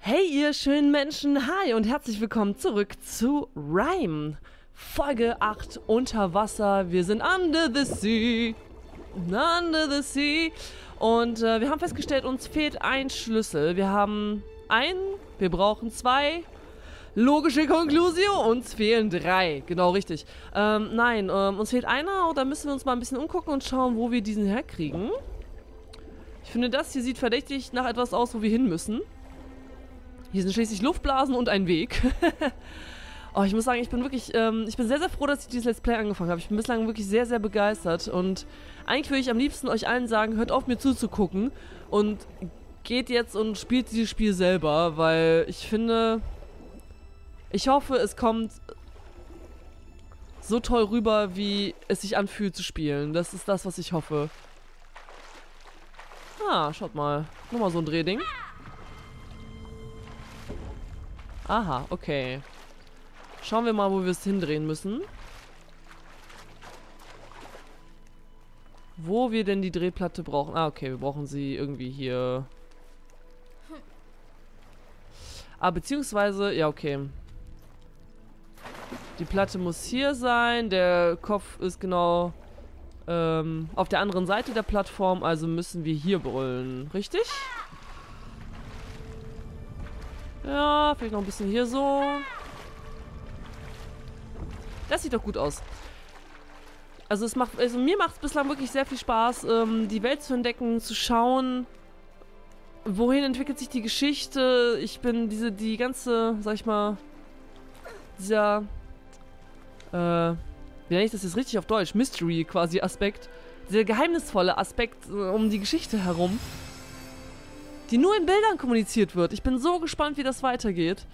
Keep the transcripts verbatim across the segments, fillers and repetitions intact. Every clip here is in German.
Hey ihr schönen Menschen, hi und herzlich willkommen zurück zu Rime. Folge acht, unter Wasser, wir sind under the sea, under the sea. Und äh, wir haben festgestellt, uns fehlt ein Schlüssel. Wir haben einen, wir brauchen zwei. Logische Konklusion, uns fehlen drei. Genau, richtig. Ähm, nein, ähm, uns fehlt einer und da müssen wir uns mal ein bisschen umgucken und schauen, wo wir diesen herkriegen. Ich finde, das hier sieht verdächtig nach etwas aus, wo wir hin müssen. Hier sind schließlich Luftblasen und ein Weg. Oh, ich muss sagen, ich bin wirklich, ähm, ich bin sehr, sehr froh, dass ich dieses Let's Play angefangen habe. Ich bin bislang wirklich sehr, sehr begeistert. Und eigentlich würde ich am liebsten euch allen sagen, hört auf, mir zuzugucken und geht jetzt und spielt dieses Spiel selber, weil ich finde, ich hoffe, es kommt so toll rüber, wie es sich anfühlt zu spielen. Das ist das, was ich hoffe. Ah, schaut mal. Nochmal so ein Drehding. Aha, okay. Schauen wir mal, wo wir es hindrehen müssen. Wo wir denn die Drehplatte brauchen. Ah, okay, wir brauchen sie irgendwie hier. Ah, beziehungsweise, ja, okay. Die Platte muss hier sein. Der Kopf ist genau ähm, auf der anderen Seite der Plattform. Also müssen wir hier brüllen. Richtig? Ja, vielleicht noch ein bisschen hier so. Das sieht doch gut aus. Also es macht, also mir macht es bislang wirklich sehr viel Spaß, ähm, die Welt zu entdecken, zu schauen, wohin entwickelt sich die Geschichte. Ich bin diese, die ganze, sag ich mal, dieser, äh, wie nenne ich das jetzt richtig auf Deutsch? Mystery quasi Aspekt. Dieser geheimnisvolle Aspekt äh, um die Geschichte herum, die nur in Bildern kommuniziert wird. Ich bin so gespannt, wie das weitergeht.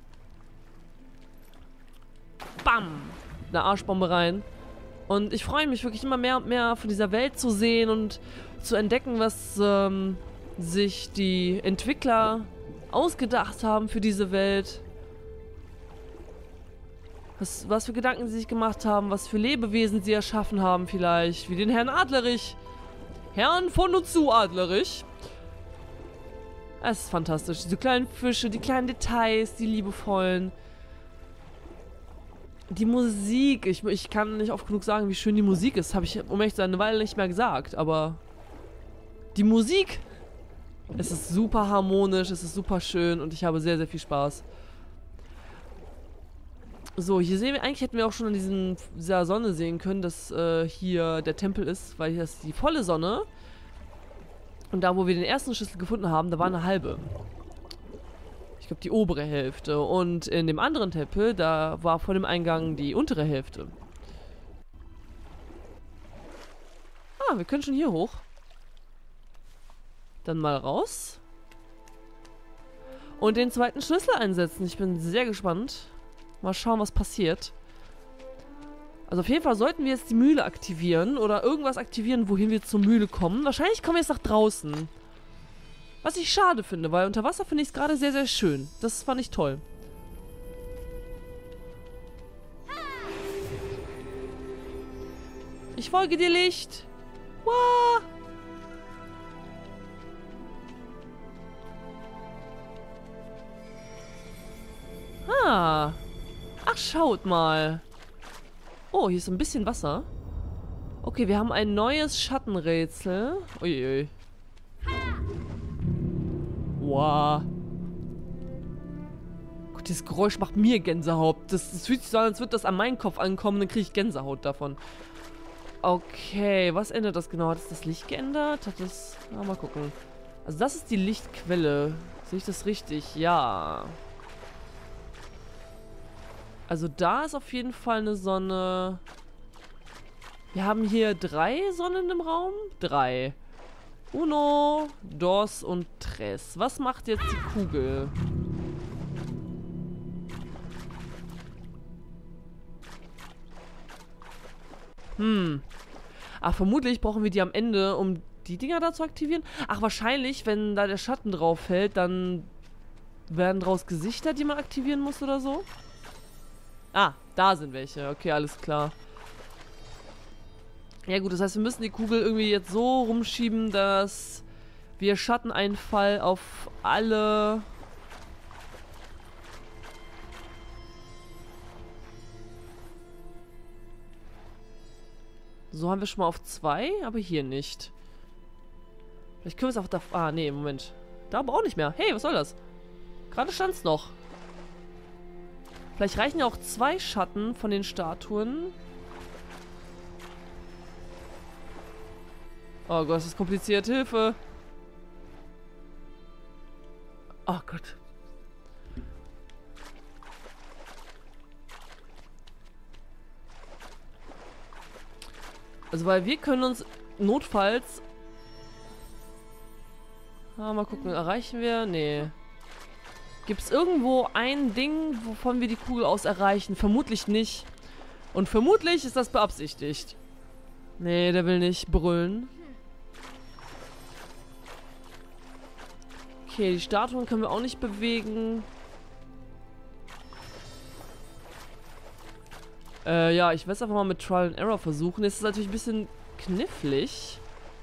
Bam! Eine Arschbombe rein. Und ich freue mich wirklich immer mehr und mehr von dieser Welt zu sehen und zu entdecken, was ähm, sich die Entwickler ausgedacht haben für diese Welt. Was, was für Gedanken sie sich gemacht haben, was für Lebewesen sie erschaffen haben vielleicht. Wie den Herrn Adlerich. Herrn von und zu Adlerich. Es ist fantastisch. Diese kleinen Fische, die kleinen Details, die liebevollen. Die Musik. Ich, ich kann nicht oft genug sagen, wie schön die Musik ist. Habe ich, um ehrlich zu sein, eine Weile nicht mehr gesagt. Aber die Musik, es ist super harmonisch, es ist super schön und ich habe sehr, sehr viel Spaß. So, hier sehen wir, eigentlich hätten wir auch schon an diesen, dieser Sonne sehen können, dass äh, hier der Tempel ist, weil hier ist die volle Sonne. Und da, wo wir den ersten Schlüssel gefunden haben, da war eine halbe. Ich glaube, die obere Hälfte. Und in dem anderen Tempel, da war vor dem Eingang die untere Hälfte. Ah, wir können schon hier hoch. Dann mal raus. Und den zweiten Schlüssel einsetzen. Ich bin sehr gespannt. Mal schauen, was passiert. Also auf jeden Fall sollten wir jetzt die Mühle aktivieren oder irgendwas aktivieren, wohin wir zur Mühle kommen. Wahrscheinlich kommen wir jetzt nach draußen. Was ich schade finde, weil unter Wasser finde ich es gerade sehr, sehr schön. Das fand ich toll. Ich folge dir, Licht. Wow. Ah. Ach, schaut mal. Oh, hier ist ein bisschen Wasser. Okay, wir haben ein neues Schattenrätsel. Uiui. Wow. Gott, dieses Geräusch macht mir Gänsehaut. Das, das fühlt sich so an, als würde das an meinen Kopf ankommen, dann kriege ich Gänsehaut davon. Okay, was ändert das genau? Hat es das Licht geändert? Hat das... Na, mal gucken. Also das ist die Lichtquelle. Sehe ich das richtig? Ja. Also da ist auf jeden Fall eine Sonne. Wir haben hier drei Sonnen im Raum. Drei. Uno, dos und tres. Was macht jetzt die Kugel? Hm. Ach, vermutlich brauchen wir die am Ende, um die Dinger da zu aktivieren. Ach, wahrscheinlich, wenn da der Schatten drauf fällt, dann werden draus Gesichter, die man aktivieren muss oder so. Ah, da sind welche. Okay, alles klar. Ja gut, das heißt, wir müssen die Kugel irgendwie jetzt so rumschieben, dass wir Schatteneinfall auf alle So haben wir schon mal auf zwei, aber hier nicht. Vielleicht können wir es auch da... Ah, nee, Moment. Da aber auch nicht mehr. Hey, was soll das? Gerade stand es noch. Vielleicht reichen ja auch zwei Schatten von den Statuen. Oh Gott, das ist kompliziert. Hilfe. Oh Gott. Also, weil wir können uns notfalls... Ah, mal gucken, erreichen wir? Nee. Gibt es irgendwo ein Ding, wovon wir die Kugel aus erreichen? Vermutlich nicht. Und vermutlich ist das beabsichtigt. Nee, der will nicht brüllen. Okay, die Statuen können wir auch nicht bewegen. Äh, ja, ich werde es einfach mal mit Trial and Error versuchen. Es ist natürlich ein bisschen knifflig.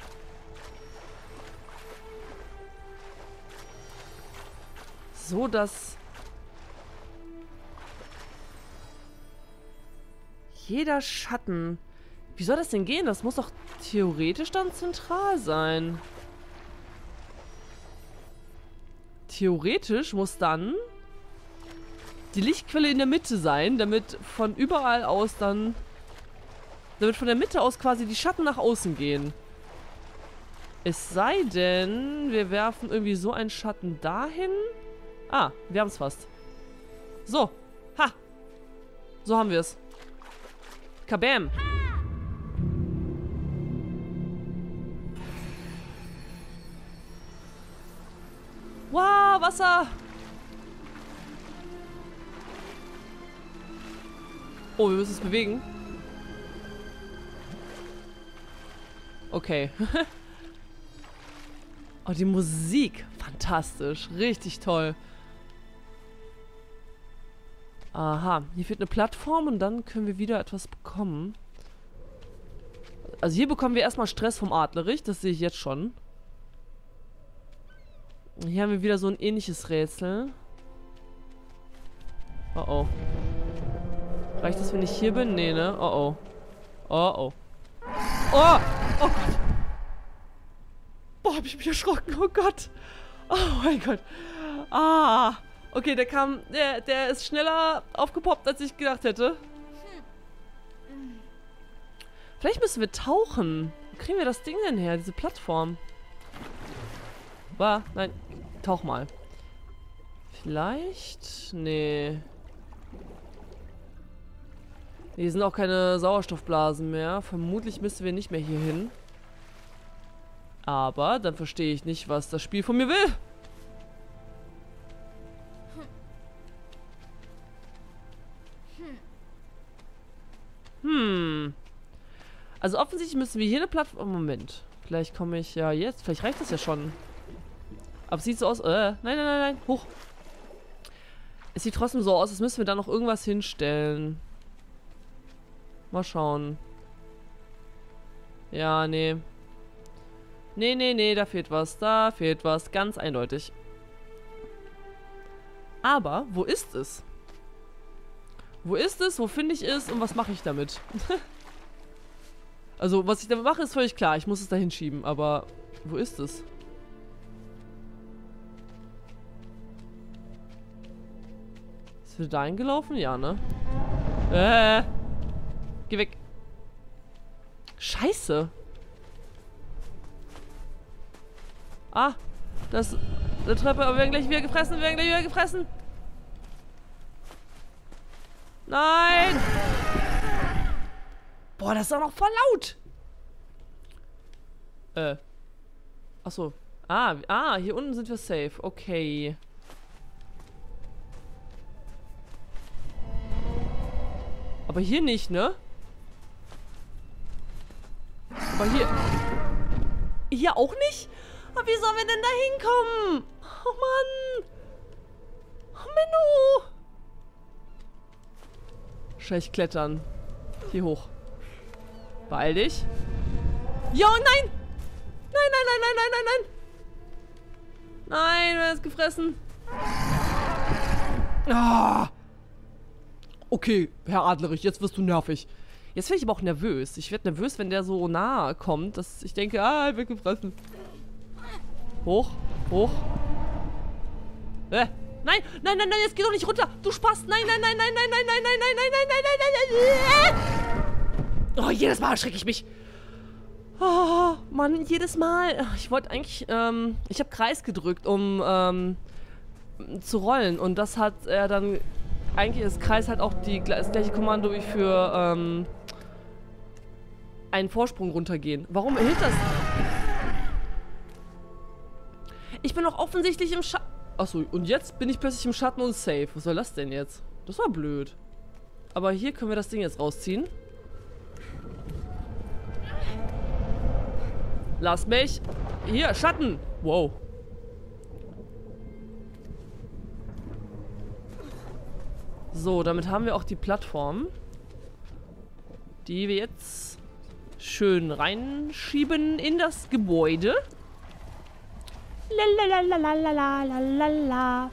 So, dass jeder Schatten... Wie soll das denn gehen? Das muss doch theoretisch dann zentral sein. Theoretisch muss dann die Lichtquelle in der Mitte sein, damit von überall aus dann... Damit von der Mitte aus quasi die Schatten nach außen gehen. Es sei denn, wir werfen irgendwie so einen Schatten dahin... Ah, wir haben es fast. So. Ha. So haben wir es. Kabam. Wow, Wasser. Oh, wir müssen es bewegen. Okay. Oh, die Musik. Fantastisch. Richtig toll. Aha, hier fehlt eine Plattform und dann können wir wieder etwas bekommen. Also hier bekommen wir erstmal Stress vom Adlerich, das sehe ich jetzt schon. Hier haben wir wieder so ein ähnliches Rätsel. Oh oh. Reicht das, wenn ich hier bin? Nee, ne? Oh oh. Oh oh. Oh! Oh Gott! Boah, hab ich mich erschrocken. Oh Gott! Oh mein Gott. Ah! Okay, der kam, der, der ist schneller aufgepoppt, als ich gedacht hätte. Vielleicht müssen wir tauchen. Wo kriegen wir das Ding denn her, diese Plattform? War, nein, tauch mal. Vielleicht? Nee. Hier sind auch keine Sauerstoffblasen mehr. Vermutlich müssen wir nicht mehr hier hin. Aber dann verstehe ich nicht, was das Spiel von mir will. Hm. Also offensichtlich müssen wir hier eine Plattform... Moment. Vielleicht komme ich ja jetzt... Vielleicht reicht das ja schon. Aber es sieht so aus... Äh, nein, nein, nein, nein. Hoch. Es sieht trotzdem so aus, als müssen wir da noch irgendwas hinstellen. Mal schauen. Ja, nee. Nee, nee, nee, da fehlt was. Da fehlt was. Ganz eindeutig. Aber, wo ist es? Wo ist es? Wo finde ich es? Und was mache ich damit? Also, was ich damit mache, ist völlig klar. Ich muss es da hinschieben. Aber, wo ist es? Ist wieder dahin gelaufen? Ja, ne? Äh. Geh weg. Scheiße. Ah. Das... Eine Treppe, aber wir werden gleich wieder gefressen. Wir werden gleich wieder gefressen. Nein! Boah, das ist auch noch voll laut! Äh. Achso. Ah, ah, hier unten sind wir safe. Okay. Aber hier nicht, ne? Aber hier... Hier auch nicht? Aber wie sollen wir denn da hinkommen? Oh Mann! Oh Menno! Schlecht klettern. Hier hoch. Beeil dich. Ja, nein! Nein, nein, nein, nein, nein, nein, nein! Nein, wer ist gefressen? Ah! Okay, Herr Adlerich, jetzt wirst du nervig. Jetzt werde ich aber auch nervös. Ich werde nervös, wenn der so nah kommt, dass ich denke, ah, ich bin gefressen. Hoch, hoch. Äh, nein, nein, nein, nein, jetzt geh doch nicht runter. Du Spast. Nein, nein, nein, nein, nein, nein, nein, nein, nein, nein, nein, nein, nein, nein. Oh, jedes Mal erschrecke ich mich. Oh, Mann, jedes Mal. Ich wollte eigentlich, ähm, ich habe Kreis gedrückt, um, ähm, zu rollen. Und das hat er dann, eigentlich ist Kreis halt auch die, das gleiche Kommando wie für, ähm, einen Vorsprung runtergehen. Warum hält das? Ich bin doch offensichtlich im Schatten. Achso, und jetzt bin ich plötzlich im Schatten und safe. Was soll das denn jetzt? Das war blöd. Aber hier können wir das Ding jetzt rausziehen. Lass mich. Hier, Schatten. Wow. So, damit haben wir auch die Plattform, die wir jetzt schön reinschieben in das Gebäude. Lalalalalalala.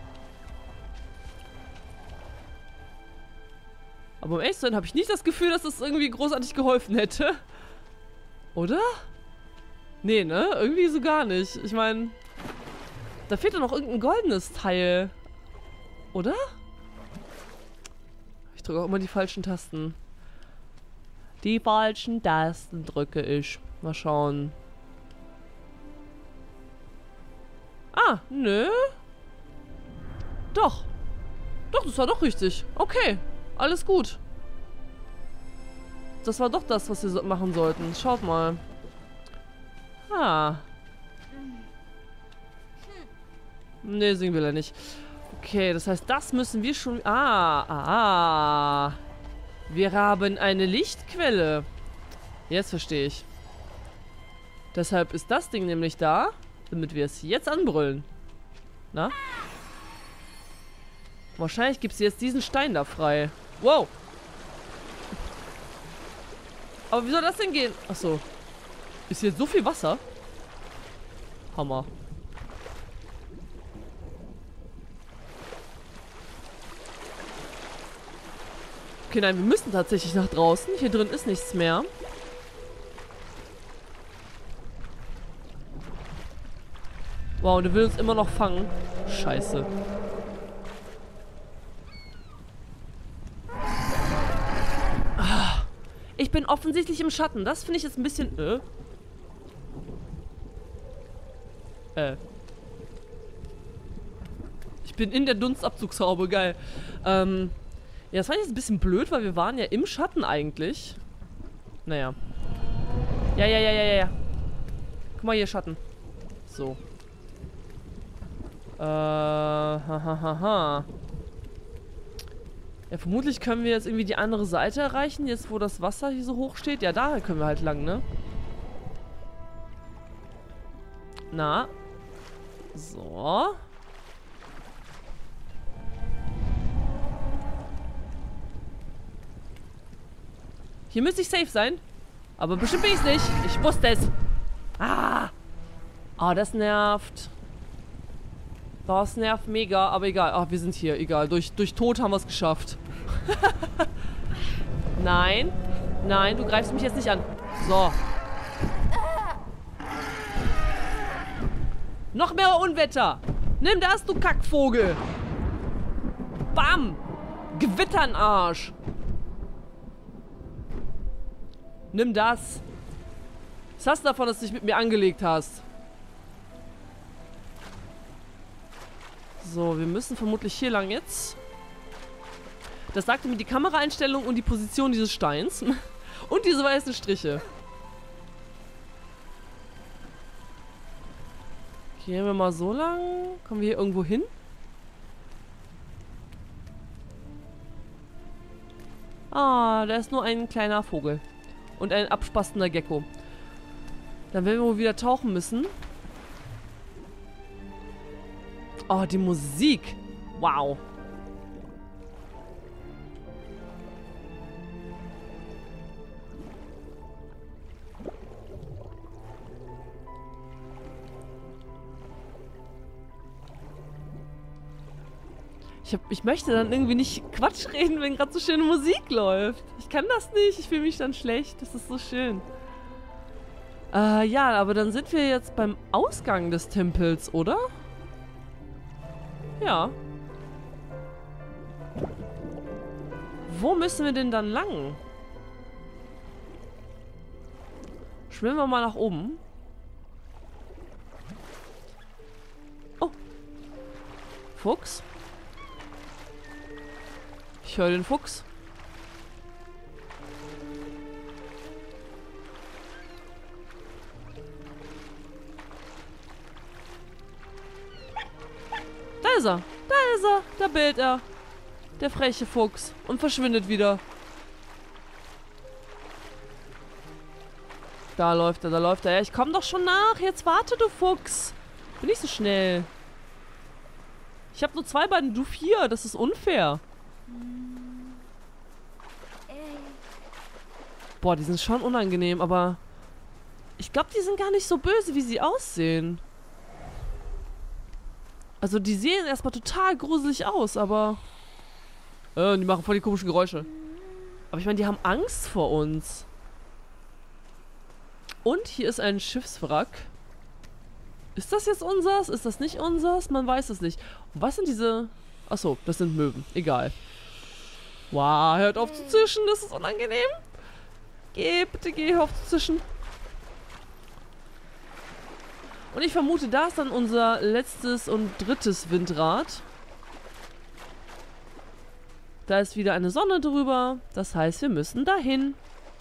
Aber um ehrlich zu sein, habe ich nicht das Gefühl, dass das irgendwie großartig geholfen hätte. Oder? Nee, ne? Irgendwie so gar nicht. Ich meine, da fehlt doch noch irgendein goldenes Teil. Oder? Ich drücke auch immer die falschen Tasten. Die falschen Tasten drücke ich. Mal schauen. Ah, nö. Doch. Doch, das war doch richtig. Okay, alles gut. Das war doch das, was wir so machen sollten. Schaut mal. Ah. Nee, singen will er nicht. Okay, das heißt, das müssen wir schon... Ah, ah, ah. Wir haben eine Lichtquelle. Jetzt verstehe ich. Deshalb ist das Ding nämlich da, damit wir es jetzt anbrüllen. Na? Wahrscheinlich gibt es jetzt diesen Stein da frei. Wow. Aber wie soll das denn gehen? Achso. Ist hier so viel Wasser? Hammer. Okay, nein, wir müssen tatsächlich nach draußen. Hier drin ist nichts mehr. Wow, der will uns immer noch fangen. Scheiße. Ich bin offensichtlich im Schatten. Das finde ich jetzt ein bisschen... Äh? Äh. Ich bin in der Dunstabzugshaube. Geil. Ähm... Ja, das war jetzt ein bisschen blöd, weil wir waren ja im Schatten eigentlich. Naja. Ja, ja, ja, ja, ja. Guck mal hier, Schatten. So. Äh, ha, ha, ha, ha. Ja, vermutlich können wir jetzt irgendwie die andere Seite erreichen, jetzt wo das Wasser hier so hoch steht. Ja, da können wir halt lang, ne? Na. So. Hier müsste ich safe sein. Aber bestimmt bin ich es nicht. Ich wusste es. Ah. Ah, das nervt. Das nervt mega, aber egal. Ach, wir sind hier. Egal. Durch, durch Tod haben wir es geschafft. Nein. Nein, du greifst mich jetzt nicht an. So. Noch mehr Unwetter. Nimm das, du Kackvogel. Bam. Gewitternarsch. Nimm das. Was hast du davon, dass du dich mit mir angelegt hast? So, wir müssen vermutlich hier lang jetzt. Das sagte mir die Kameraeinstellung und die Position dieses Steins. Und diese weißen Striche. Gehen wir mal so lang. Kommen wir hier irgendwo hin? Ah, da ist nur ein kleiner Vogel. Und ein abspastender Gecko. Dann werden wir wohl wieder tauchen müssen. Oh, die Musik. Wow. Ich, hab, ich möchte dann irgendwie nicht Quatsch reden, wenn gerade so schöne Musik läuft. Ich kann das nicht. Ich fühle mich dann schlecht. Das ist so schön. Äh, ja, aber dann sind wir jetzt beim Ausgang des Tempels, oder? Ja. Wo müssen wir denn dann lang? Schwimmen wir mal nach oben. Oh. Fuchs. Ich höre den Fuchs. Da ist er. Da ist er. Da bellt er. Der freche Fuchs. Und verschwindet wieder. Da läuft er, da läuft er. Ja, ich komm doch schon nach. Jetzt warte, du Fuchs. Bin nicht so schnell. Ich habe nur zwei Beine, du vier. Das ist unfair. Boah, die sind schon unangenehm, aber ich glaube, die sind gar nicht so böse, wie sie aussehen. Also, die sehen erstmal total gruselig aus, aber äh, die machen voll die komischen Geräusche. Aber ich meine, die haben Angst vor uns. Und hier ist ein Schiffswrack. Ist das jetzt unsers? Ist das nicht unsers? Man weiß es nicht. Und was sind diese... Achso, das sind Möwen. Egal. Wow, hört auf zu zischen. Das ist unangenehm. Geh, bitte geh, hör auf zu zischen. Und ich vermute, da ist dann unser letztes und drittes Windrad. Da ist wieder eine Sonne drüber. Das heißt, wir müssen dahin.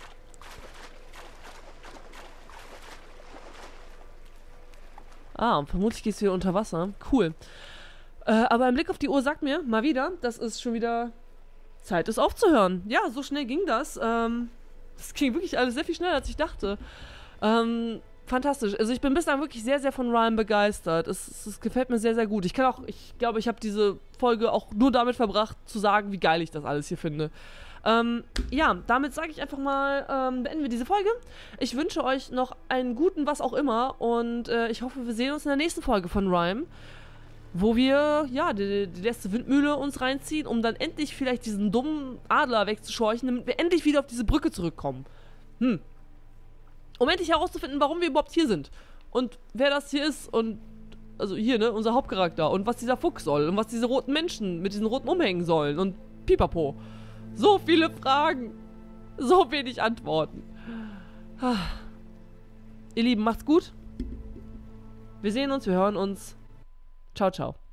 Ah, und vermutlich geht es wieder unter Wasser. Cool. Äh, aber ein Blick auf die Uhr sagt mir mal wieder, dass es schon wieder Zeit ist aufzuhören. Ja, so schnell ging das. Ähm, das ging wirklich alles sehr viel schneller, als ich dachte. Ähm, fantastisch. Also ich bin bislang wirklich sehr, sehr von Rime begeistert. Es, es, es gefällt mir sehr, sehr gut. Ich kann auch, ich glaube, ich habe diese Folge auch nur damit verbracht, zu sagen, wie geil ich das alles hier finde. Ähm, ja, damit sage ich einfach mal, ähm, beenden wir diese Folge. Ich wünsche euch noch einen guten was auch immer und äh, ich hoffe, wir sehen uns in der nächsten Folge von Rime, wo wir, ja, die, die letzte Windmühle uns reinziehen, um dann endlich vielleicht diesen dummen Adler wegzuscheuchen, damit wir endlich wieder auf diese Brücke zurückkommen. Hm. Um endlich herauszufinden, warum wir überhaupt hier sind und wer das hier ist und, also hier, ne, unser Hauptcharakter und was dieser Fuchs soll und was diese roten Menschen mit diesen roten Umhängen sollen und pipapo. So viele Fragen. So wenig Antworten. Ihr Lieben, macht's gut. Wir sehen uns, wir hören uns. Ciao, ciao.